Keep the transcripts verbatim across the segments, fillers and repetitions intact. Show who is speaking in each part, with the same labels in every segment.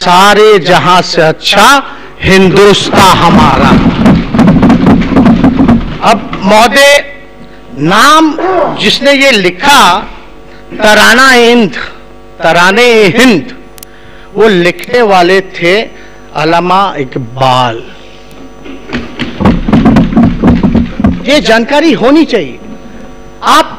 Speaker 1: सारे जहां से अच्छा हिंदुस्तान हमारा। अब महोदय, नाम जिसने ये लिखा तराना हिंद, तराने हिंद, वो लिखने वाले थे अल्लामा इकबाल। ये जानकारी होनी चाहिए। आप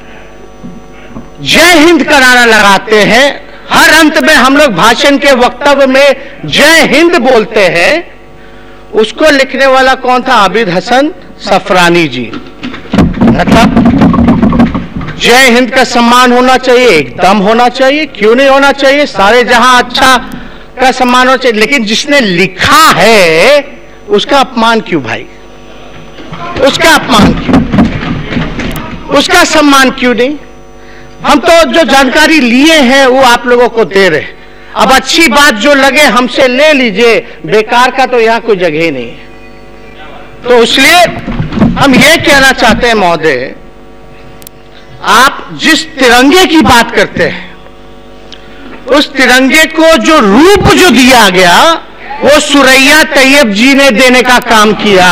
Speaker 1: जय हिंद का नारा लगाते हैं, हर अंत में हम लोग भाषण के वक्तव्य में जय हिंद बोलते हैं। उसको लिखने वाला कौन था? आबिद हसन सफरानी जी। मतलब जय हिंद का सम्मान होना चाहिए, एकदम होना चाहिए, क्यों नहीं होना चाहिए? सारे जहां अच्छा का सम्मान होना चाहिए, लेकिन जिसने लिखा है उसका अपमान क्यों भाई? उसका अपमान क्यों? उसका सम्मान क्यों नहीं? हम तो जो जानकारी लिए हैं वो आप लोगों को दे रहे। अब अच्छी बात जो लगे हमसे ले लीजिए, बेकार का तो यहां कोई जगह ही नहीं है। तो इसलिए हम ये कहना चाहते हैं महोदय, आप जिस तिरंगे की बात करते हैं, उस तिरंगे को जो रूप जो दिया गया वो सुरैया तैयब जी ने देने का काम किया।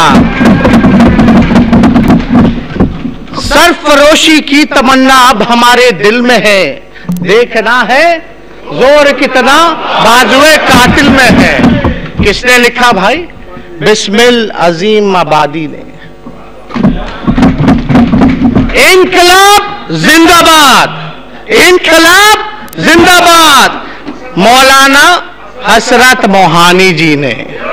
Speaker 1: सरफरोशी की तमन्ना अब हमारे दिल में है, देखना है जोर कितना बाजुए कातिल में है। किसने लिखा भाई? बिस्मिल अजीम आबादी ने। इनकलाब जिंदाबाद, इनकलाब जिंदाबाद, मौलाना हसरत मोहानी जी ने।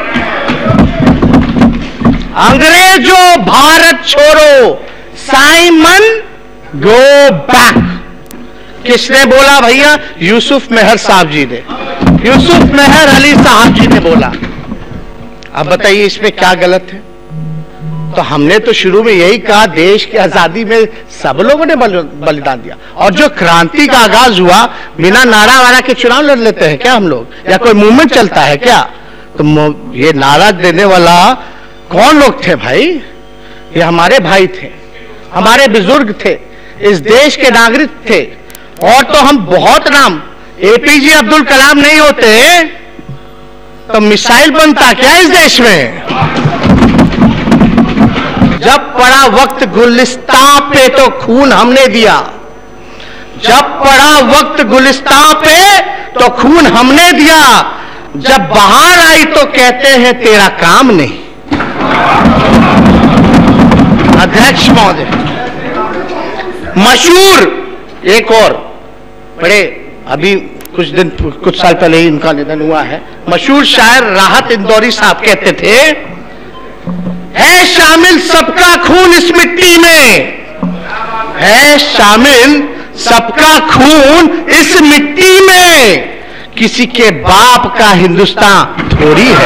Speaker 1: अंग्रेजों भारत छोड़ो, साइमन गो बैक। किसने बोला भैया? यूसुफ मेहर साहब जी ने, यूसुफ मेहर अली साहब जी ने बोला। अब बताइए इसमें क्या गलत है? तो हमने तो शुरू में यही कहा, देश की आजादी में सब लोगों ने बलिदान दिया। और जो क्रांति का आगाज हुआ, बिना नारा वारा के चुनाव लड़ लेते हैं क्या हम लोग? या कोई मूवमेंट चलता है क्या? तो ये नारा देने वाला कौन लोग थे भाई? ये हमारे भाई थे, हमारे बुजुर्ग थे, इस देश के नागरिक थे। और तो हम बहुत नाम, एपीजे अब्दुल कलाम नहीं होते तो मिसाइल बनता क्या इस देश में? जब पड़ा वक्त गुलिस्तां पे तो खून हमने दिया, जब पड़ा वक्त गुलिस्तां पे तो खून हमने दिया, जब बाहर आई तो कहते हैं तेरा काम नहीं। अध्यक्ष महोदय, मशहूर एक और बड़े, अभी कुछ दिन कुछ साल पहले ही इनका निधन हुआ है, मशहूर शायर राहत इंदौरी साहब कहते थे, है शामिल सबका खून इस मिट्टी में, है शामिल सबका खून इस मिट्टी में, किसी के बाप का हिंदुस्तान थोड़ी है।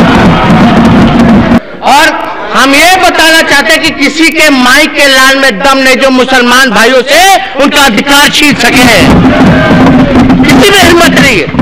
Speaker 1: और हम ये बताना चाहते हैं कि किसी के माई के लाल में दम नहीं जो मुसलमान भाइयों से उनका अधिकार छीन सके। किसी में हिम्मत नहीं है।